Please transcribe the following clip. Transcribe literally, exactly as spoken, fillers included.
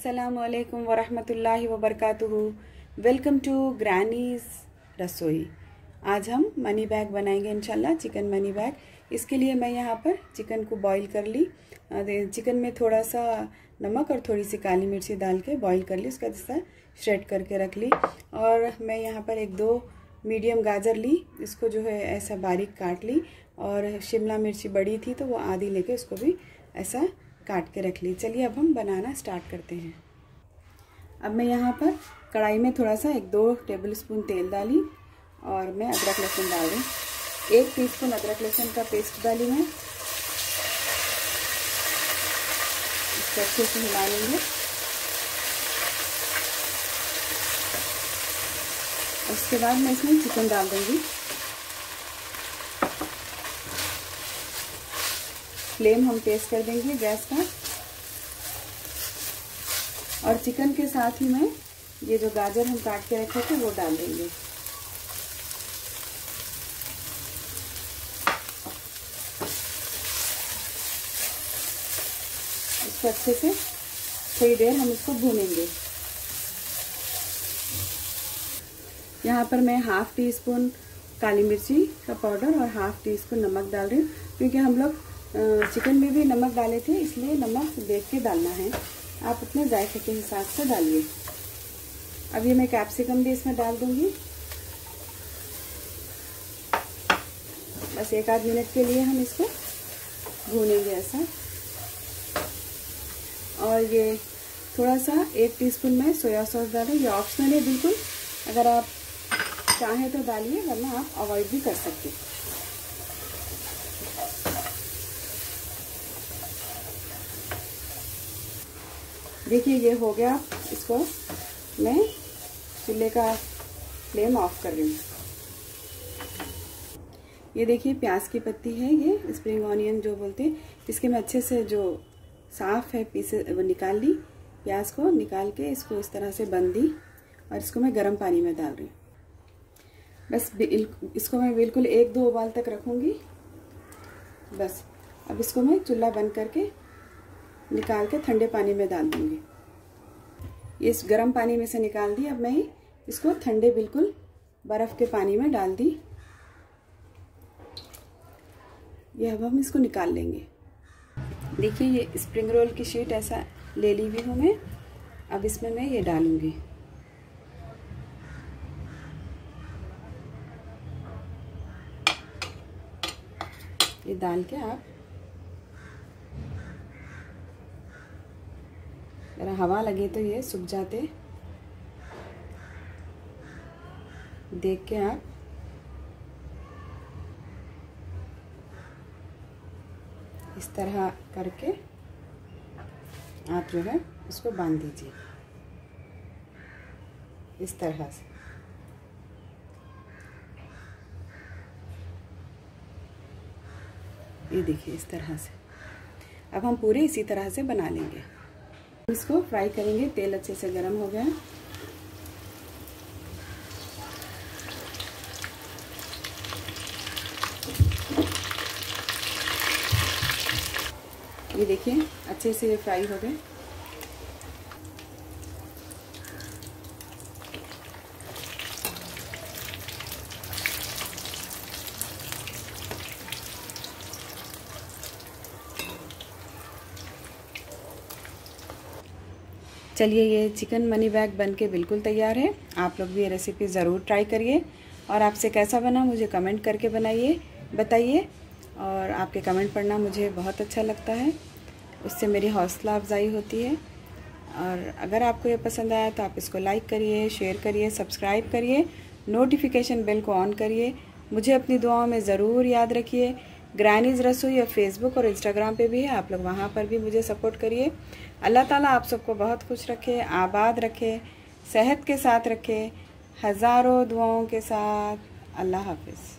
अस्सलामुअलैकुम वरहमतुल्लाहि वबरकातुहू। Welcome to ग्रैनीज़ रसोई। आज हम मनी बैग बनाएंगे इंशाल्लाह, चिकन मनी बैग। इसके लिए मैं यहाँ पर चिकन को बॉईल कर ली। चिकन में थोड़ा सा नमक और थोड़ी सी काली मिर्ची डाल के बॉईल कर ली, उसका जैसा श्रेड करके रख ली। और मैं यहाँ पर एक दो मीडियम गाजर ली, इसको जो है ऐसा बारीक काट ली। और शिमला मिर्ची बड़ी थी तो वो आधी लेके उसको भी ऐसा काट के रख ली। चलिए अब हम बनाना स्टार्ट करते हैं। अब मैं यहाँ पर कढ़ाई में थोड़ा सा एक दो टेबल स्पून तेल डाली और मैं अदरक लहसुन डाल रही। एक टीस्पून अदरक लहसुन का पेस्ट डाली मैं, इसको अच्छे से हिला लेंगे। उसके बाद मैं इसमें चिकन डाल दूँगी। फ्लेम हम तेज कर देंगे गैस का। और चिकन के साथ ही मैं ये जो गाजर हम काट के रखे थे वो डाल देंगे। इसको अच्छे से थोड़ी देर हम इसको भूनेंगे। यहाँ पर मैं हाफ टी स्पून काली मिर्ची का पाउडर और हाफ टी स्पून नमक डाल रही हूँ, क्योंकि हम लोग चिकन में भी नमक डाले थे, इसलिए नमक देख के डालना है। आप अपने जायके के हिसाब से डालिए। अब ये मैं कैप्सिकम भी इसमें डाल दूंगी। बस एक आध मिनट के लिए हम इसको भूनेंगे ऐसा। और ये थोड़ा सा एक टीस्पून में सोया सॉस डालें। ये ऑप्शनल है बिल्कुल, अगर आप चाहें तो डालिए, वरना आप अवॉइड भी कर सकते हैं। देखिए ये हो गया। इसको मैं चूल्हे का फ्लेम ऑफ कर रही हूँ। ये देखिए प्याज की पत्ती है, ये स्प्रिंग ऑनियन जो बोलते हैं। इसके मैं अच्छे से जो साफ है पीसे वो निकाल ली। प्याज को निकाल के इसको इस तरह से बंद दी और इसको मैं गर्म पानी में डाल रही हूँ। बस इसको मैं बिल्कुल एक दो उबाल तक रखूँगी बस। अब इसको मैं चूल्हा बंद करके निकाल के ठंडे पानी में डाल दूंगी। ये इस गर्म पानी में से निकाल दी। अब मैं इसको ठंडे बिल्कुल बर्फ के पानी में डाल दी। ये अब हम इसको निकाल लेंगे। देखिए ये स्प्रिंग रोल की शीट ऐसा ले ली हुई हूँ मैं। अब इसमें मैं ये डालूंगी। ये डाल के आप अगर हवा लगे तो ये सूख जाते, देख के आप इस तरह करके आप जो है उसको बांध दीजिए इस तरह से। ये देखिए इस तरह से। अब हम पूरे इसी तरह से बना लेंगे। इसको फ्राई करेंगे। तेल अच्छे से गर्म हो गया। ये देखिए अच्छे से ये फ्राई हो गए। चलिए ये चिकन मनी बैग बनके बिल्कुल तैयार है। आप लोग भी ये रेसिपी ज़रूर ट्राई करिए और आपसे कैसा बना मुझे कमेंट करके बनाइए बताइए। और आपके कमेंट पढ़ना मुझे बहुत अच्छा लगता है, उससे मेरी हौसला अफजाई होती है। और अगर आपको ये पसंद आया तो आप इसको लाइक करिए, शेयर करिए, सब्सक्राइब करिए, नोटिफिकेशन बेल को ऑन करिए। मुझे अपनी दुआओं में ज़रूर याद रखिए। ग्रैनीज़ रसोई या फेसबुक और इंस्टाग्राम पे भी है, आप लोग वहाँ पर भी मुझे सपोर्ट करिए। अल्लाह ताला आप सबको बहुत खुश रखे, आबाद रखे, सेहत के साथ रखे, हज़ारों दुआओं के साथ। अल्लाह हाफ़िज़।